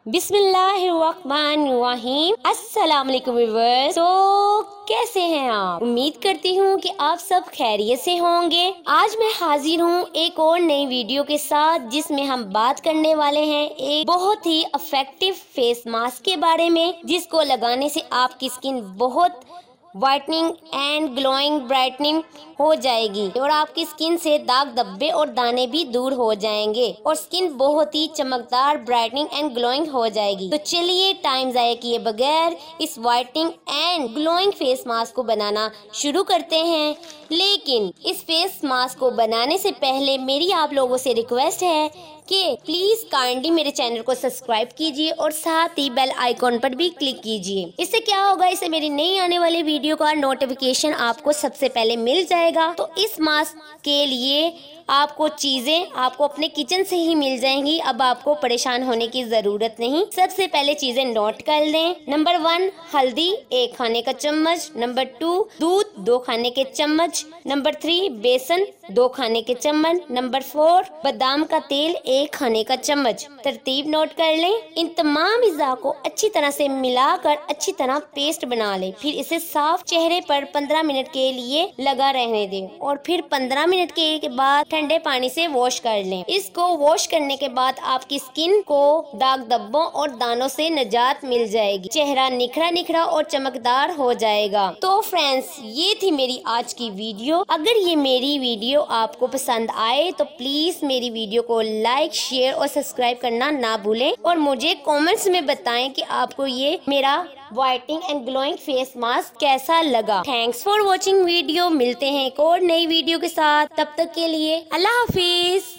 बिस्मिल्लाहिर्रहमानिर्रहीम। अस्सलाम वालेकुम व्यूअर्स। तो कैसे हैं आप? उम्मीद करती हूँ कि आप सब खैरियत से होंगे। आज मैं हाजिर हूँ एक और नई वीडियो के साथ, जिसमें हम बात करने वाले हैं एक बहुत ही इफेक्टिव फेस मास्क के बारे में, जिसको लगाने से आपकी स्किन बहुत वाइटनिंग एंड ग्लोइंग ब्राइटनिंग हो जाएगी और आपकी स्किन से दाग धब्बे और दाने भी दूर हो जाएंगे और स्किन बहुत ही चमकदार ब्राइटनिंग एंड ग्लोइंग हो जाएगी। तो चलिए टाइम ज़ाया किए बगैर इस whitening and glowing face mask को बनाना शुरू करते हैं। लेकिन इस फेस मास्क को बनाने से पहले मेरी आप लोगों से रिक्वेस्ट है कि प्लीज काइंडली मेरे चैनल को सब्सक्राइब कीजिए और साथ ही बेल आइकॉन पर भी क्लिक कीजिए। इससे क्या होगा, इससे मेरी नई आने वाली वीडियो का नोटिफिकेशन आपको सबसे पहले मिल जाएगा। तो इस मास्क के लिए आपको चीजें आपको अपने किचन से ही मिल जाएंगी। अब आपको परेशान होने की जरूरत नहीं। सबसे पहले चीजें नोट कर लें। नंबर 1 हल्दी 1 खाने का चम्मच। नंबर 2 दूध 2 खाने के चम्मच। नंबर 3 बेसन 2 खाने के चम्मच। नंबर 4 बादाम का तेल 1 खाने का चम्मच। तरतीब नोट कर लें। इन तमाम अज़ा को अच्छी तरह से मिलाकर अच्छी तरह पेस्ट बना लें। फिर इसे साफ चेहरे पर 15 मिनट के लिए लगा रहने दें और फिर 15 मिनट के बाद ठंडे पानी से वॉश कर लें। इसको वॉश करने के बाद आपकी स्किन को दाग धब्बों और दानों से निजात मिल जाएगी। चेहरा निखरा निखरा और चमकदार हो जाएगा। तो फ्रेंड्स, ये थी मेरी आज की वीडियो। अगर ये मेरी वीडियो आपको पसंद आए तो प्लीज मेरी वीडियो को लाइक, शेयर और सब्सक्राइब करना ना भूलें और मुझे कमेंट्स में बताएं कि आपको ये मेरा whitening and glowing face mask कैसा लगा। Thanks for watching video. मिलते हैं एक और नई वीडियो के साथ। तब तक के लिए अल्लाह हाफिज।